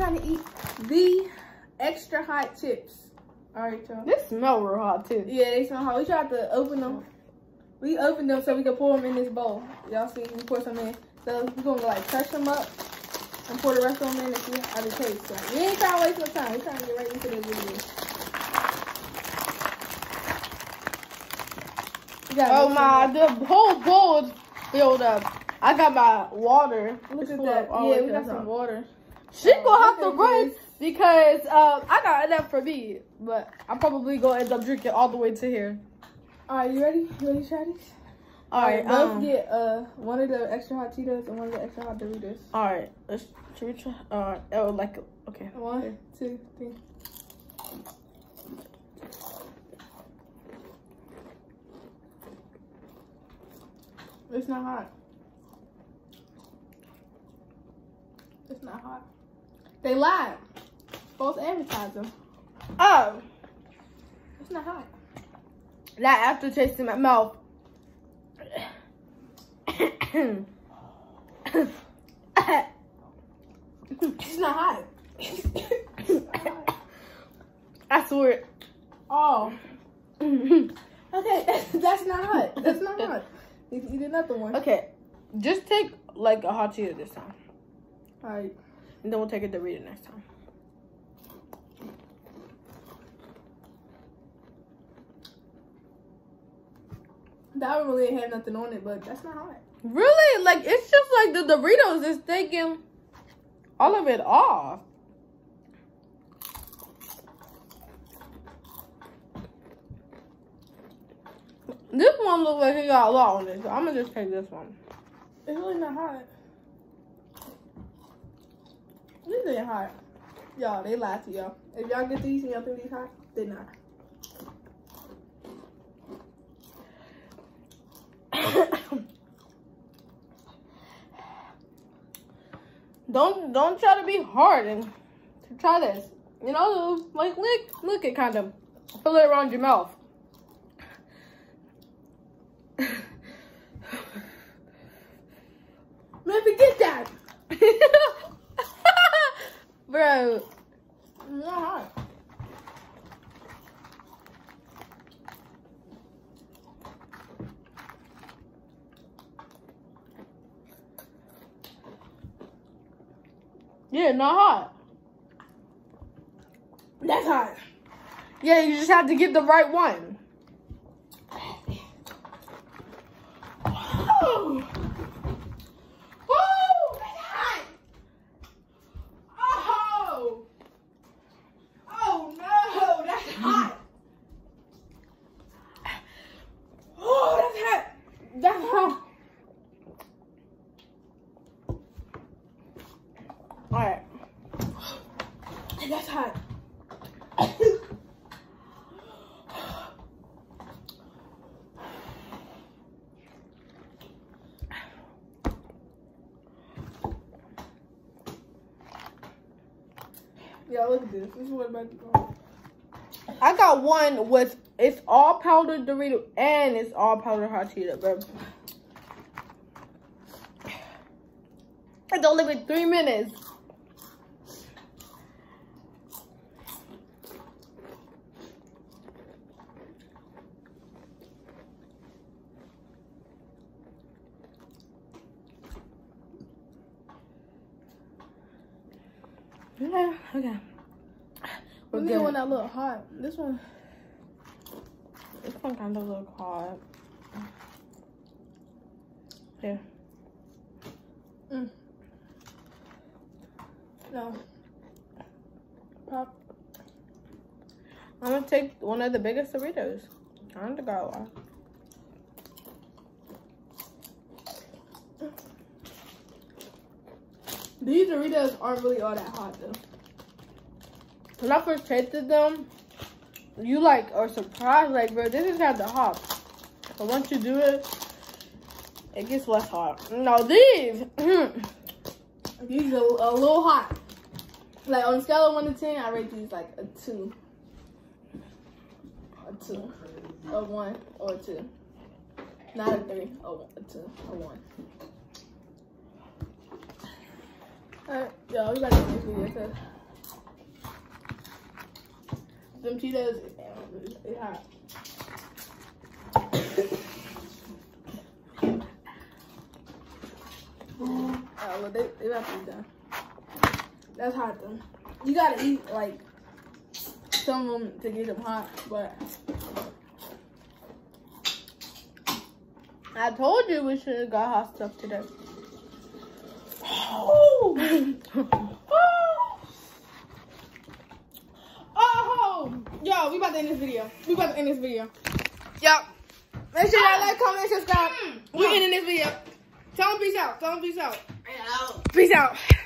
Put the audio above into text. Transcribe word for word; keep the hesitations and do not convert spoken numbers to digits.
trying to eat the extra hot chips. All right, y'all. They smell real hot too. Yeah, they smell hot. We tried to open them. We opened them so we could pour them in this bowl. Y'all see, we pour some in. So we're gonna like crush them up and pour the rest of them in and see how they taste. So we ain't trying to waste no time. We're trying to get right into this video. Oh my, the whole bowl is filled up. I got my water. Look It's at full that. up all Yeah, the we way got to some the top. water. She Oh, gonna have look to at run this. because um, I got enough for me, but I'm probably gonna end up drinking all the way to here. All right, you ready? You ready to try these? All right, both um, get uh one of the extra hot Cheetos and one of the extra hot Doritos. all right. Let's should we try? Uh, oh, like okay. One, two, three. It's not hot. It's not hot. They lied. False advertising. Oh, It's not hot. that aftertaste in my mouth. It's not hot. I swear. Oh. Okay, that's not hot. That's not hot. You can eat another one. Okay, just take like a hot Cheeto this time, Alright. and then we'll take a Dorito next time. That one really ain't have nothing on it, but that's not hot. Really? Like, it's just like the Doritos is taking all of it off. This one looks like it got a lot on it, so I'm gonna just take this one. It's really not hot. These ain't hot. Y'all, they lied to y'all. If y'all get these and y'all think these hot, they're not. don't don't try to be hard and to try this. You know, like lick lick it kind of. Fill it around your mouth. Maybe get that. Bro. It's not hot. Yeah, not hot. That's hot. Yeah, you just have to get the right one. Oh. Oh, that's hot. Oh. Oh no, that's hot. Oh, that's hot. That's hot. All right. That's hot. Yeah, look at this. This is what I'm about to go. I got one with it's all powdered Dorito and it's all powdered hot Cheeto, bro. It's only been three minutes. Yeah, okay. We're We need good. one that look hot. This one. This one kind of look hot. Yeah. Mm. No. Pop. I'm gonna take one of the biggest Doritos. I don't think I got a lot. These Doritos aren't really all that hot though. When I first tasted them, you like are surprised, like, bro, this is kind of hot. But once you do it, it gets less hot. Now these, These are a little hot. Like on a scale of one to ten, I rate these like a two. A two. A one or a two. Not a three. A, one, a two. A one. Alright. Yo, we gotta do this video too. Them Cheetos, it's hot. Oh, well, they, they about to be done. That's hot though. You gotta eat like some of them to get them hot, but I told you we should have got hot stuff today. Oh! Oh! Yo, we about to end this video. We about to end this video. Yo, make sure y'all like, comment, subscribe. We ending this video. Tell them peace out. Tell them peace out. Peace out.